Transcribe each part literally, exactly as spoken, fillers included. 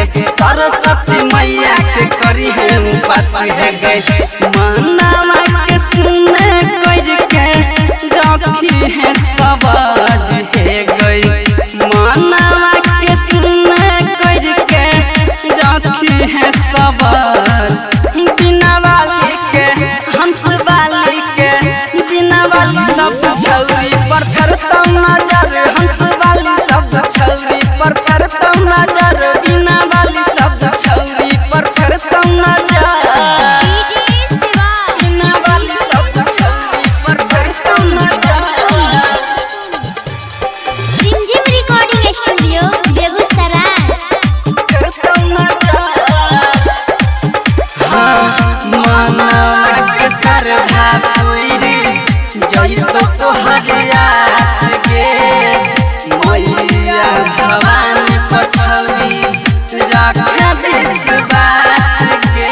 सरस्वती मैया के करी है उपास है गए मनावा के सुने करके रखी है सवार है गई मनावा के सुने करके रखी है सवार बिना वाली के हंस वाली के बिना वाली सब छौरी पर करता नजर हंस वाली सब छौरी पर करता नजर बिना वाली सब छौरी पर करता नजर बिना वाली सब छौरी पर करता नजर। रिमझिम रिकॉर्डिंग स्टूडियो बेगूसराय करता नजर हाँ मनावा के सरधा पूरी जई तो तोहर आस गे मैया भवानी पछौरी रखे विश्वास गे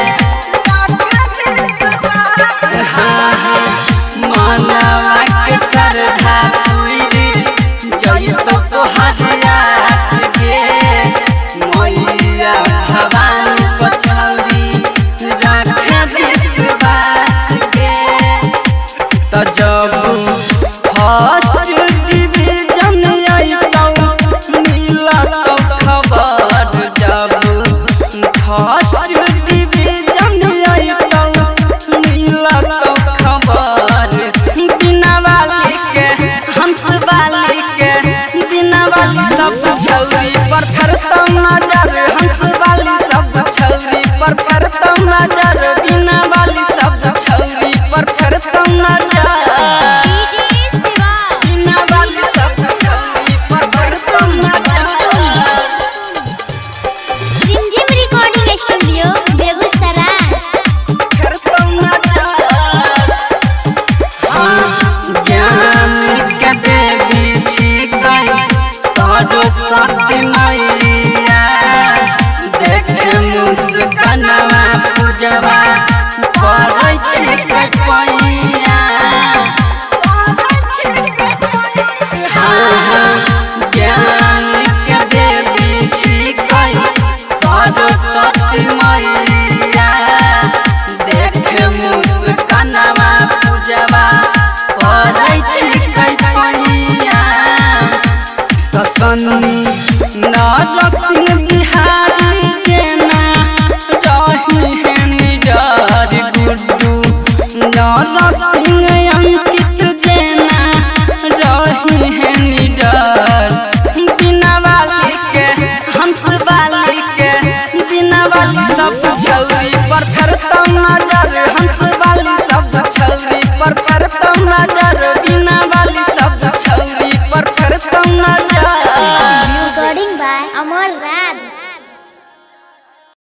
हाँ हाँ मनावा के सरधा पूरी जई तो तोहर आस गे मैया भवानी पछौरी रखे विश्वास गे त जब फर्स्ट डिवीजन आइतौ मिलतौ खबर जब फर्स्ट डिवीजन आइतौ मिलतौ खबर बिना वाली के हंस वाली के बिना वाली सब छौरी पर करतौ नजर हंस वाली सब छौरी पर करतौ नजर बिना वाली सब छौरी पर करतौ नजर बिना वाली सब छौरी पर करतौ नजर। रिमझिम रिकॉर्डिंग स्टूडियो बेगूसराय करतौ नजर हाँ ज्ञान के देवी छी गई सरस्वती मैया देखे मुस्कानवा पूजवा पड़ै छी पैया हाँ हाँ ज्ञान के देवी छी गई सरस्वती मैया देखे मुस्कानवा पूजवा पड़ै छी पैया सन्नी नरसिंह बिहारी जेना रही है निडर गुड्डू नरसिंह अंकित जेना रही है निडर बिना वाली के हंस वाली के बिना वाली सब छौरी पर करतौ नजर हंस